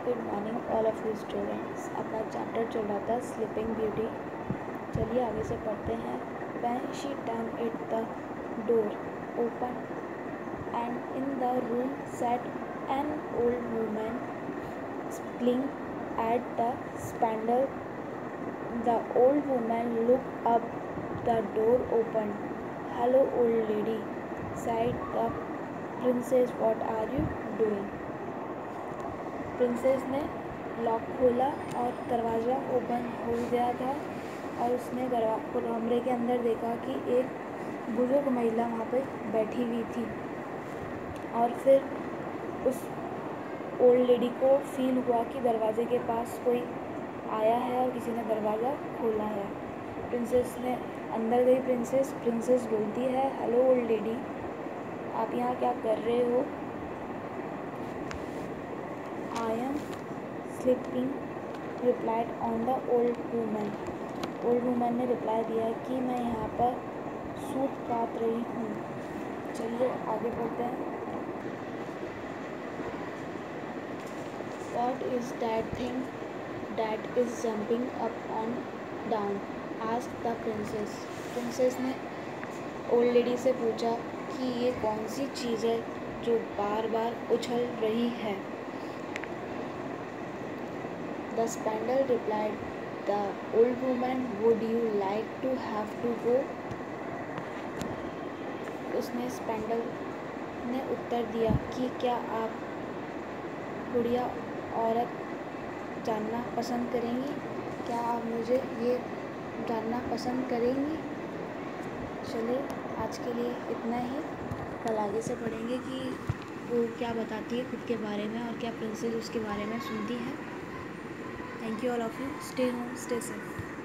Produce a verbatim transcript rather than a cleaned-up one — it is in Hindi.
Good morning all of you students. अपना चैप्टर चल रहा था स्लीपिंग ब्यूटी। चलिए आगे से पढ़ते हैं। When she turned at the door open and in the room sat an old woman splitting at the spindle. The old woman looked up. The door opened. Hello, old lady, said the princess. What are you doing? Princess ने लॉक खोला और दरवाज़ा ओपन हो गया था और उसने कमरे के अंदर देखा कि एक बुजुर्ग महिला वहाँ पर बैठी हुई थी। और फिर उस ओल्ड लेडी को फील हुआ कि दरवाजे के पास कोई आया है और किसी ने दरवाज़ा खोला है। प्रिंसेस ने अंदर गई। प्रिंसेस प्रिंसेस बोलती है, हेलो ओल्ड लेडी, आप यहाँ क्या कर रहे हो? I am sleeping, replied on the old woman. Old woman ने रिप्लाई दिया कि मैं यहाँ पर सूत काट रही हूँ। चलिए आगे बढ़ते हैं। What is that thing that is jumping up and down? asked the princess. Princess ने ओल्ड लेडी से पूछा कि ये कौन सी चीज़ है जो बार बार उछल रही है। The spindle replied. The old woman, would you like to have to go? उसने स्पैंडल ने उत्तर दिया कि क्या आप बुढ़िया औरत जानना पसंद करेंगी? क्या आप मुझे ये जानना पसंद करेंगी? चलिए आज के लिए इतना ही। कल आगे से पढ़ेंगे कि वो क्या बताती है खुद के बारे में और क्या प्रिंसेस उसके बारे में सुनती है। Thank you all of you. Stay home, stay safe.